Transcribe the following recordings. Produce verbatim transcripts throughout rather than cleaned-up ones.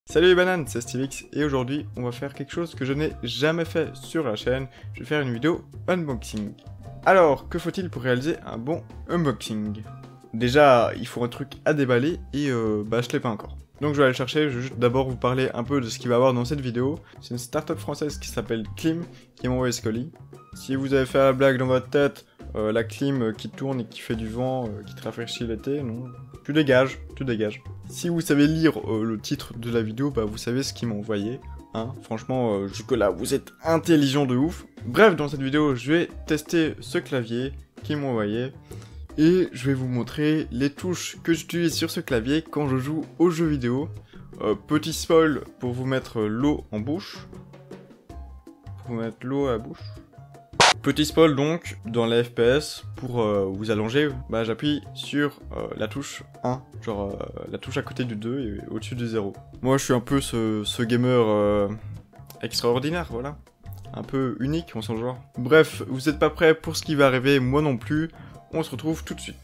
Salut les bananes, c'est SteveX et aujourd'hui on va faire quelque chose que je n'ai jamais fait sur la chaîne. Je vais faire une vidéo unboxing. Alors, que faut-il pour réaliser un bon unboxing? Déjà, il faut un truc à déballer et euh, bah je l'ai pas encore. Donc je vais aller le chercher, je vais juste d'abord vous parler un peu de ce qu'il va y avoir dans cette vidéo. C'est une startup française qui s'appelle Clim qui m'a envoyé ce colis. Si vous avez fait la blague dans votre tête, euh, la clim euh, qui tourne et qui fait du vent, euh, qui te rafraîchit l'été, non, tu dégages, tu dégages. Si vous savez lire euh, le titre de la vidéo, bah vous savez ce qu'il m'a envoyé. Hein, franchement, euh, jusque là, vous êtes intelligent de ouf. Bref, dans cette vidéo, je vais tester ce clavier qu'ils m'ont envoyé. Et je vais vous montrer les touches que j'utilise sur ce clavier quand je joue aux jeux vidéo. Euh, petit spoil pour vous mettre l'eau en bouche. Pour vous mettre l'eau à la bouche. Petit spoil donc, dans les F P S, pour euh, vous allonger, bah, j'appuie sur euh, la touche un, genre euh, la touche à côté du deux et au-dessus du zéro. Moi je suis un peu ce, ce gamer euh, extraordinaire, voilà. Un peu unique en son genre. Bref, vous êtes pas prêts pour ce qui va arriver, moi non plus. On se retrouve tout de suite.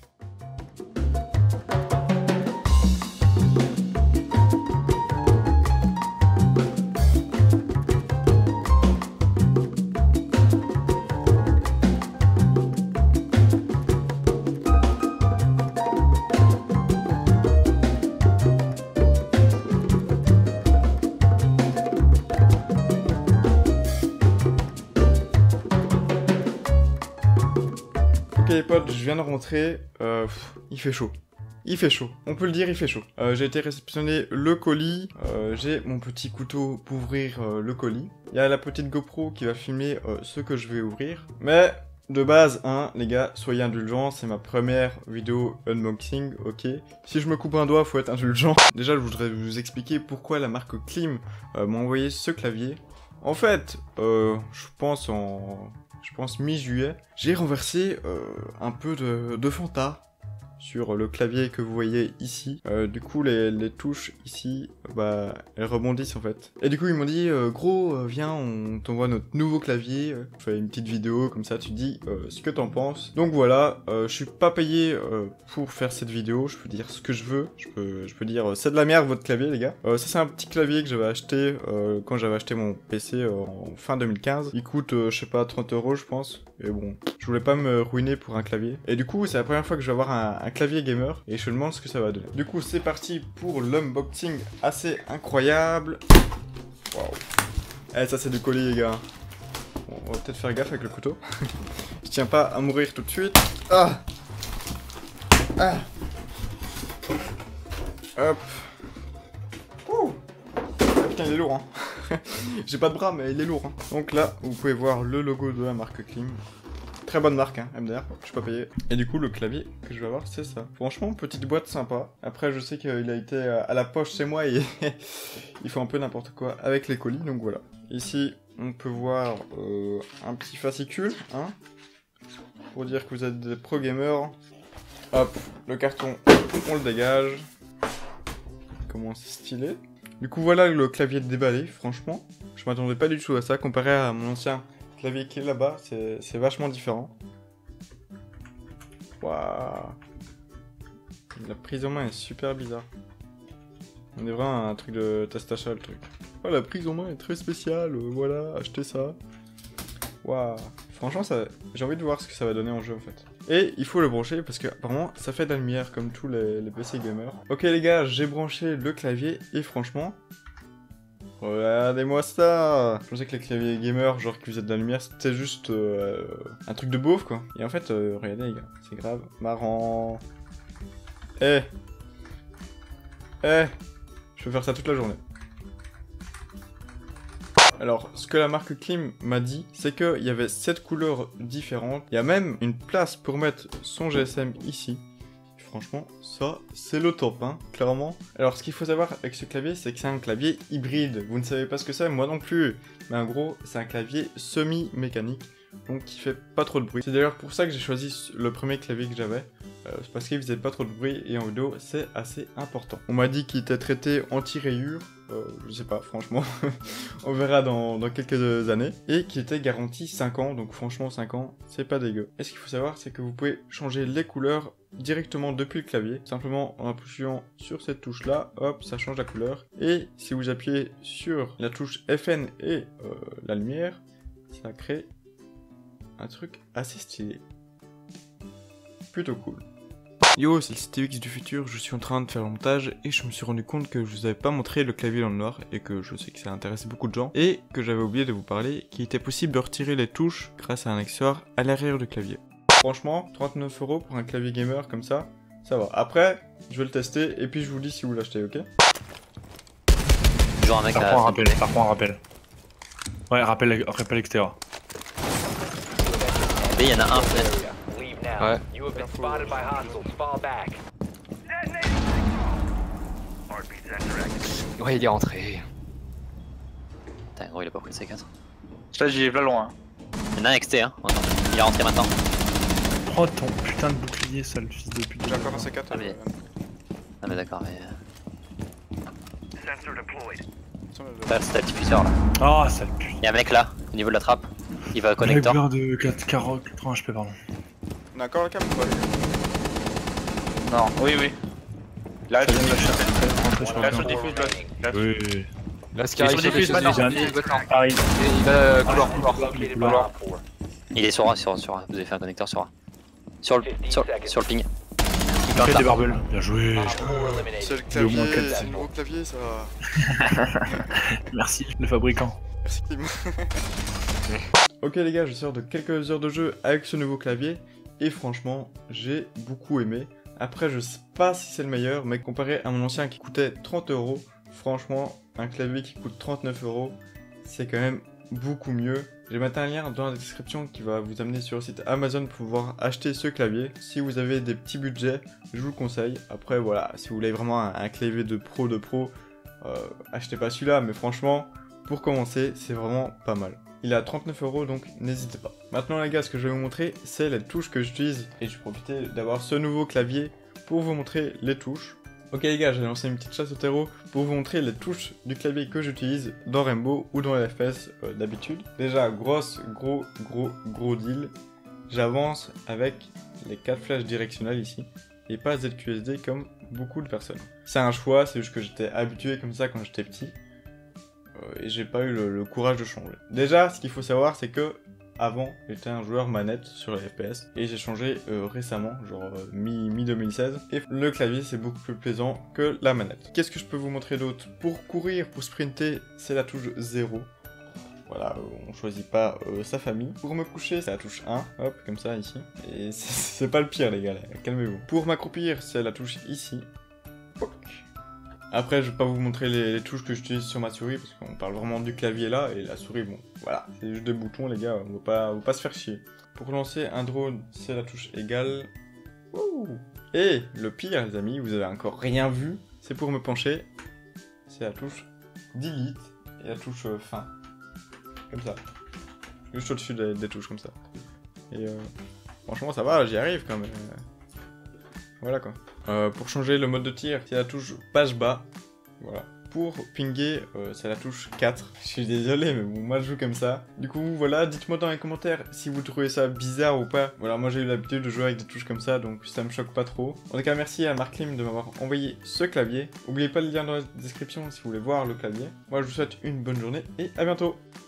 Ok les potes, je viens de rentrer, euh, pff, il fait chaud. Il fait chaud, on peut le dire, il fait chaud. Euh, j'ai été réceptionner le colis, euh, j'ai mon petit couteau pour ouvrir euh, le colis. Il y a la petite GoPro qui va filmer euh, ce que je vais ouvrir. Mais de base, hein, les gars, soyez indulgents, c'est ma première vidéo unboxing, ok. Si je me coupe un doigt, faut être indulgent. Déjà, je voudrais vous expliquer pourquoi la marque Clim euh, m'a envoyé ce clavier. En fait, euh, je pense en... je pense mi-juillet, j'ai renversé euh, un peu de, de Fanta sur le clavier que vous voyez ici. Euh, du coup, les, les touches ici, bah, elles rebondissent en fait. Et du coup, ils m'ont dit, euh, gros, euh, viens, on t'envoie notre nouveau clavier. Je fais une petite vidéo, comme ça, tu dis euh, ce que t'en penses. Donc voilà, euh, je suis pas payé euh, pour faire cette vidéo. Je peux dire ce que je veux. Je peux, je peux dire, euh, c'est de la merde votre clavier, les gars. Euh, ça, c'est un petit clavier que j'avais acheté euh, quand j'avais acheté mon P C euh, en fin deux mille quinze. Il coûte, euh, je sais pas, trente euros, je pense. Et bon, je voulais pas me ruiner pour un clavier. Et du coup, c'est la première fois que je vais avoir un, un clavier gamer. Et je me demande ce que ça va donner. Du coup, c'est parti pour l'unboxing assez incroyable. Waouh. Eh, ça c'est du colis, les gars. Bon, on va peut-être faire gaffe avec le couteau. Je tiens pas à mourir tout de suite. Ah. Ah. Hop. Ouh. Ah, putain, il est lourd, hein. J'ai pas de bras, mais il est lourd, hein. Donc là, vous pouvez voir le logo de la marque Clim. Très bonne marque, hein, M D R, je suis pas payé. Et du coup, le clavier que je vais avoir, c'est ça. Franchement, petite boîte sympa. Après, je sais qu'il a été à la poche chez moi et il faut un peu n'importe quoi avec les colis, donc voilà. Ici, on peut voir euh, un petit fascicule, hein, pour dire que vous êtes des pro gamers. Hop, le carton, on le dégage. Comment c'est stylé. Du coup, voilà le clavier déballé, franchement. Je m'attendais pas du tout à ça, comparé à mon ancien clavier qui est là-bas, c'est vachement différent. Waouh. La prise en main est super bizarre. On est vraiment un truc de test achat, le truc. Oh, la prise en main est très spéciale, euh, voilà, achetez ça. Waouh. Franchement, ça... j'ai envie de voir ce que ça va donner en jeu, en fait. Et il faut le brancher, parce que apparemment, ça fait de la lumière, comme tous les, les P C gamers. Ok les gars, j'ai branché le clavier, et franchement... regardez-moi ça! Je pensais que les claviers gamers, genre qui faisaient de la lumière, c'était juste euh, un truc de beauf, quoi. Et en fait, euh, regardez les gars, c'est grave marrant. Eh! Eh! Je peux faire ça toute la journée. Alors, ce que la marque Clim m'a dit, c'est qu'il y avait sept couleurs différentes. Il y a même une place pour mettre son G S M ici. Franchement, ça, c'est le top, hein, clairement. Alors, ce qu'il faut savoir avec ce clavier, c'est que c'est un clavier hybride. Vous ne savez pas ce que c'est, moi non plus. Mais en gros, c'est un clavier semi-mécanique, donc qui fait pas trop de bruit. C'est d'ailleurs pour ça que j'ai choisi le premier clavier que j'avais. euh, c'est parce qu'il faisait pas trop de bruit et en vidéo c'est assez important. On m'a dit qu'il était traité anti-rayures, euh, je sais pas franchement, on verra dans, dans quelques années, et qu'il était garanti cinq ans, donc franchement cinq ans c'est pas dégueu. Et ce qu'il faut savoir c'est que vous pouvez changer les couleurs directement depuis le clavier, simplement en appuyant sur cette touche là, hop, ça change la couleur, et si vous appuyez sur la touche F N et euh, la lumière, ça crée un truc assez stylé. Plutôt cool. Yo, c'est le C T X du futur, je suis en train de faire le montage et je me suis rendu compte que je vous avais pas montré le clavier dans le noir et que je sais que ça intéressait beaucoup de gens et que j'avais oublié de vous parler qu'il était possible de retirer les touches grâce à un accessoire à l'arrière du clavier. Franchement, trente-neuf euros pour un clavier gamer comme ça, ça va. Après, je vais le tester et puis je vous dis si vous l'achetez, ok? Genre un mec ça à... prend un rappel, ça prend un rappel. Ouais, rappel, rappel extérieur. B, il y en a un fenêtre. Ouais. Ouais, il est rentré. Putain, gros, il a pas pris le C quatre. Là, j'y vais là loin. Il y en a un X T, hein. Oh, non. Il est rentré maintenant. Prends ton putain de bouclier, sale fils de pute. J'ai encore un C quatre. Ah, mais... Ah, mais d'accord, mais. Là, c'est le diffuseur là. Ah, oh, sale pute. Il y a un mec là, au niveau de la trappe. Il va au connecteur. Driver de quatre-vingts H P, pardon. On a encore le câble ou pas? Non, oui, oui. Là, je Là, sur le diffuse, là. Oui, oui. Là, ce qui arrive sur le diffuse, diffuse, maintenant. il Arrive. va couloir, couloir. Couloir. Il est sur A, sur, sur A. Vous avez fait un connecteur sur A. Sur le, sur, sur le ping. Il plante Fais là. des barbels. Bien joué. C'est le J'ai au moins clavier, quatre. c'est le nouveau clavier ça. Merci, le fabricant. Merci Tim. Ok les gars, je sors de quelques heures de jeu avec ce nouveau clavier et franchement j'ai beaucoup aimé. Après je sais pas si c'est le meilleur, mais comparé à mon ancien qui coûtait trente euros, franchement un clavier qui coûte trente-neuf euros c'est quand même beaucoup mieux. J'ai mis un lien dans la description qui va vous amener sur le site Amazon pour pouvoir acheter ce clavier. Si vous avez des petits budgets, je vous le conseille. Après voilà, si vous voulez vraiment un, un clavier de pro de pro, euh, achetez pas celui-là, mais franchement pour commencer c'est vraiment pas mal. Il est à trente-neuf euros donc n'hésitez pas. Maintenant les gars, ce que je vais vous montrer c'est les touches que j'utilise et je vais profiter d'avoir ce nouveau clavier pour vous montrer les touches. Ok les gars, j'ai lancé une petite chasse au terreau pour vous montrer les touches du clavier que j'utilise dans Rainbow ou dans les F P S euh, d'habitude. Déjà, grosse, gros, gros, gros deal. J'avance avec les quatre flèches directionnelles ici et pas Z Q S D comme beaucoup de personnes. C'est un choix, c'est juste que j'étais habitué comme ça quand j'étais petit. Et j'ai pas eu le, le courage de changer. Déjà, ce qu'il faut savoir, c'est que avant, j'étais un joueur manette sur les F P S et j'ai changé euh, récemment, genre euh, mi deux mille seize. Et le clavier, c'est beaucoup plus plaisant que la manette. Qu'est-ce que je peux vous montrer d'autre? Pour courir, pour sprinter, c'est la touche zéro. Voilà, on choisit pas euh, sa famille. Pour me coucher, c'est la touche un, hop, comme ça, ici. Et c'est pas le pire, les gars, calmez-vous. Pour m'accroupir, c'est la touche ici. Poc. Après, je vais pas vous montrer les, les touches que j'utilise sur ma souris, parce qu'on parle vraiment du clavier là, et la souris, bon, voilà, c'est juste des boutons, les gars, on va pas, on va pas se faire chier. Pour lancer un drone, c'est la touche égale. Ouh. Et le pire, les amis, vous avez encore rien vu, c'est pour me pencher, c'est la touche delete et la touche euh, fin. Comme ça. Juste au-dessus des, des touches, comme ça. Et euh, franchement, ça va, j'y arrive quand même. Voilà quoi. Euh, pour changer le mode de tir, c'est la touche page bas. Voilà. Pour pinguer, euh, c'est la touche quatre. Je suis désolé, mais bon, moi je joue comme ça. Du coup, voilà, dites-moi dans les commentaires si vous trouvez ça bizarre ou pas. Voilà, moi j'ai eu l'habitude de jouer avec des touches comme ça, donc ça me choque pas trop. En tout cas, merci à Marklim de m'avoir envoyé ce clavier. N'oubliez pas le lien dans la description si vous voulez voir le clavier. Moi, je vous souhaite une bonne journée et à bientôt.